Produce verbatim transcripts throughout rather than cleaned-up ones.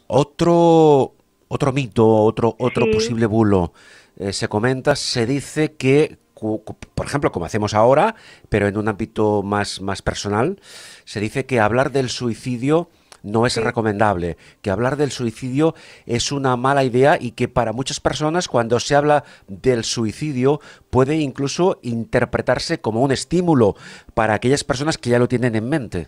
Otro, otro mito, otro, otro Sí, posible bulo, eh, se comenta, se dice que, cu- cu- por ejemplo, como hacemos ahora, pero en un ámbito más, más personal, se dice que hablar del suicidio no es sí. recomendable, que hablar del suicidio es una mala idea y que para muchas personas cuando se habla del suicidio puede incluso interpretarse como un estímulo para aquellas personas que ya lo tienen en mente.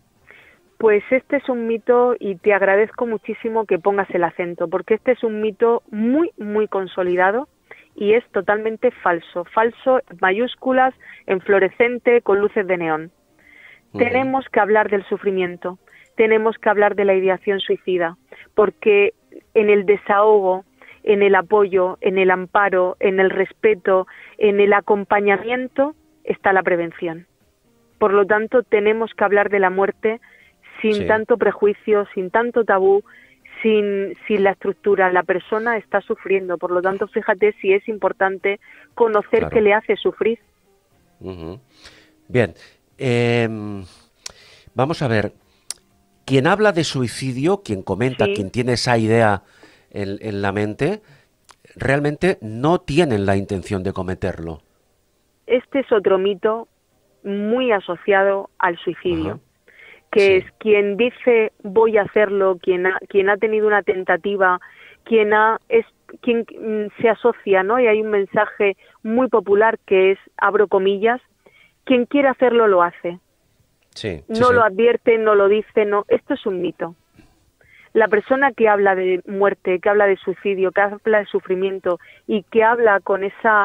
Pues este es un mito y te agradezco muchísimo que pongas el acento, porque este es un mito muy, muy consolidado y es totalmente falso. Falso, en mayúsculas, en fluorescente, con luces de neón. Ujú. Tenemos que hablar del sufrimiento, tenemos que hablar de la ideación suicida, porque en el desahogo, en el apoyo, en el amparo, en el respeto, en el acompañamiento está la prevención. Por lo tanto, tenemos que hablar de la muerte sin Sí, tanto prejuicio, sin tanto tabú, sin, sin la estructura. La persona está sufriendo, por lo tanto, fíjate si es importante conocer qué claro. le hace sufrir. Ujú. Bien, em, vamos a ver, quien habla de suicidio, quien comenta, Sí, quien tiene esa idea en, en la mente, realmente no tienen la intención de cometerlo. este es otro mito muy asociado al Ajá, suicidio, que es sí. quien dice voy a hacerlo, quien ha, quien ha tenido una tentativa, quien ha es quien mm, se asocia, ¿no? Y hay un mensaje muy popular que es, abro comillas, quien quiere hacerlo lo hace. Sí, sí, No lo sí. advierte, no lo dice, no. Esto es un mito. La persona que habla de muerte, que habla de suicidio, que habla de sufrimiento y que habla con esa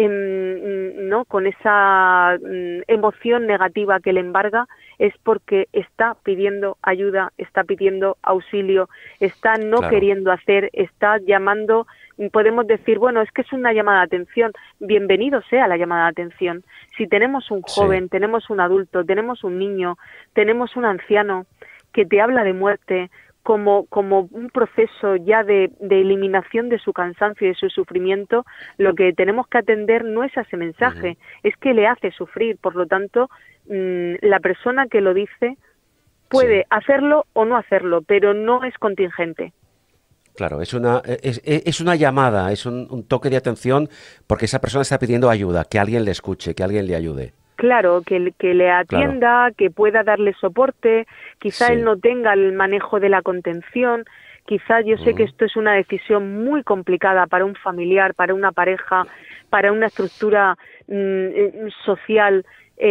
em, no con esa mm, emoción negativa que le embarga es porque está pidiendo ayuda, está pidiendo auxilio, está no Claro, queriendo hacer, está llamando, podemos decir, bueno, es que es una llamada de atención, bienvenido sea la llamada de atención. Si tenemos un sí. joven, tenemos un adulto, tenemos un niño, tenemos un anciano que te habla de muerte, como, como un proceso ya de, de eliminación de su cansancio y de su sufrimiento, lo que tenemos que atender no es a ese Ujú. mensaje, es que le hace sufrir. Por lo tanto, mmm, la persona que lo dice Sí, puede hacerlo o no hacerlo, pero no es contingente. claro, es una, es, es- es una llamada, es un, un toque de atención porque esa persona está pidiendo ayuda, que alguien le escuche, que alguien le ayude. Claro, que, que le Claro, atienda, que pueda darle soporte, quizá él sí. no tenga el manejo de la contención, quizá yo sé que Ujú. esto es una decisión muy complicada para un familiar, para una pareja, para una estructura mm, eh, social,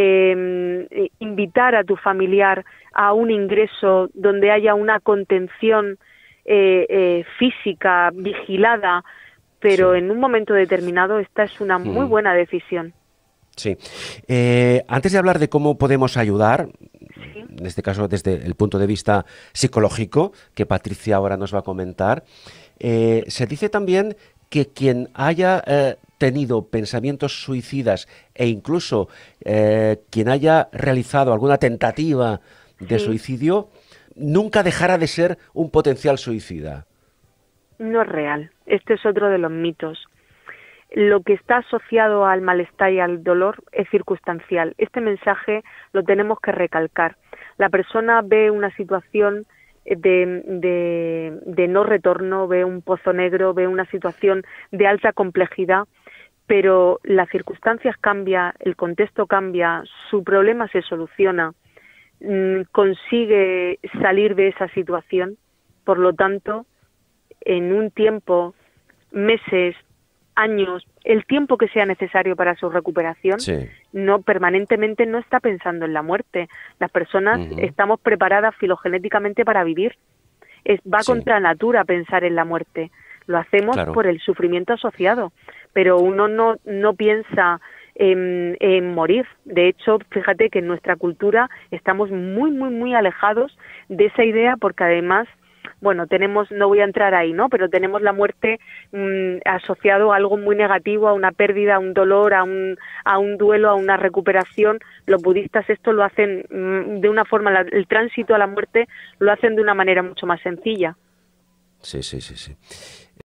eh, eh, invitar a tu familiar a un ingreso donde haya una contención eh, eh, física, vigilada, pero Sí. en un momento determinado esta es una muy Ujú. buena decisión. Sí. Eh, antes de hablar de cómo podemos ayudar, Sí, en este caso desde el punto de vista psicológico, que Patricia ahora nos va a comentar, eh, se dice también que quien haya eh, tenido pensamientos suicidas e incluso eh, quien haya realizado alguna tentativa de sí. suicidio, nunca dejará de ser un potencial suicida. No es real. Este es otro de los mitos. Lo que está asociado al malestar y al dolor es circunstancial. Este mensaje lo tenemos que recalcar. La persona ve una situación de, de, de no retorno, ve un pozo negro, ve una situación de alta complejidad, pero las circunstancias cambian, el contexto cambia, su problema se soluciona, mm, consigue salir de esa situación. Por lo tanto, en un tiempo, meses, años, el tiempo que sea necesario para su recuperación, Sí. no permanentemente no está pensando en la muerte. Las personas Ujú. estamos preparadas filogenéticamente para vivir. Es, va Sí, contra natura pensar en la muerte. Lo hacemos claro. por el sufrimiento asociado, pero uno no, no piensa en, en morir. De hecho, fíjate que en nuestra cultura estamos muy, muy, muy alejados de esa idea porque además bueno, tenemos, no voy a entrar ahí, ¿no? Pero tenemos la muerte mmm, asociado a algo muy negativo, a una pérdida, a un dolor, a un, a un duelo, a una recuperación. Los budistas esto lo hacen mmm, de una forma, la, el tránsito a la muerte lo hacen de una manera mucho más sencilla. Sí, sí, sí, sí.